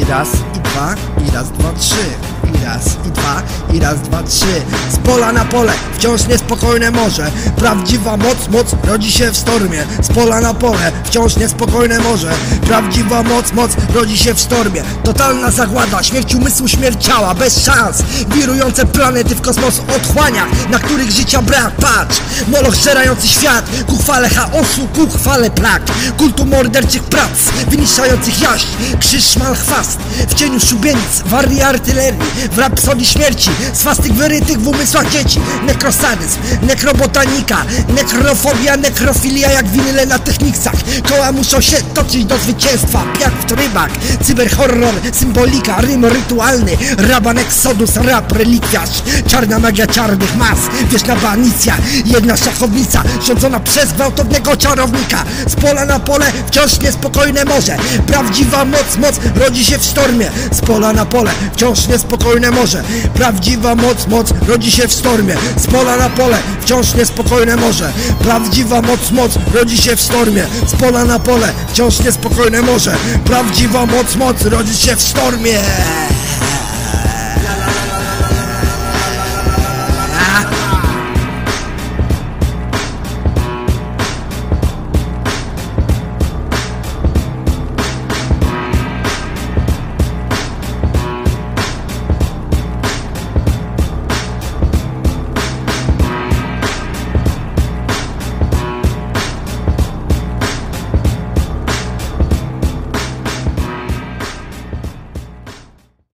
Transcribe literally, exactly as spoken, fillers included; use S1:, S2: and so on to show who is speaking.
S1: I raz, i dwa, i raz, dwa, trzy. I raz, i dwa, i raz, dwa, trzy. Z pola na pole, wciąż niespokojne morze. Prawdziwa moc, moc rodzi się w stormie. Z pola na pole, wciąż niespokojne morze. Prawdziwa moc, moc rodzi się w stormie. Totalna zagłada, śmierć umysłu, śmierć ciała, bez szans. Wirujące planety w kosmosu, otchłaniach, na których życia brak. Patrz, moloch zżerający świat, ku chwale chaosu, ku chwale plag. Kultu morderczych prac, wyniszczających jaźń. Krzyż, szmal, chwast, w cieniu szubienic, warii artylerii. W rapsodii śmierci, swastyk wyrytych w umysłach dzieci. Nekrosadyzm, nekrobotanika, nekrofobia, nekrofilia jak winyle na techniksach. Koła muszą się toczyć do zwycięstwa, piach w trybach. Cyberhorror, symbolika, rym rytualny. Raban Exodus, rap, relikwiarz. Czarna magia czarnych mas, wieczna banicja. Jedna szachownica, rządzona przez gwałtownego czarownika. Z pola na pole, wciąż niespokojne morze. Prawdziwa moc, moc rodzi się w sztormie. Z pola na pole, wciąż niespokojne morze. Prawdziwa moc, moc rodzi się w stormie. Z pola na pole, wciąż niespokojne morze. Prawdziwa moc, moc rodzi się w stormie. Z pola na pole, wciąż niespokojne morze. Prawdziwa moc, moc rodzi się w stormie.